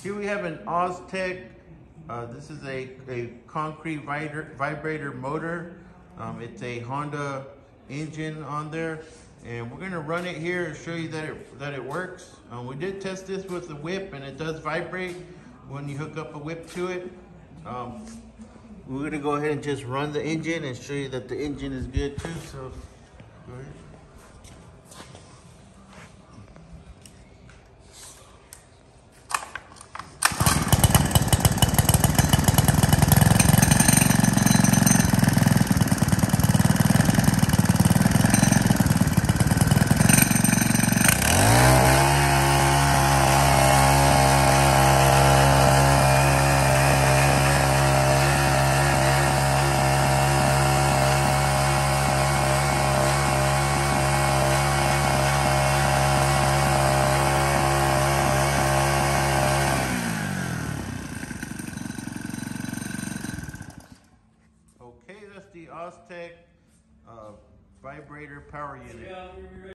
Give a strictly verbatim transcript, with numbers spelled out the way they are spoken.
Here we have an Oztec. Uh, this is a, a concrete vibrator, vibrator motor. Um, it's a Honda engine on there. And we're gonna run it here and show you that it, that it works. Um, we did test this with the whip and it does vibrate when you hook up a whip to it. Um, we're gonna go ahead and just run the engine and show you that the engine is good too. So go ahead. Okay, that's the Oztec uh, vibrator power unit.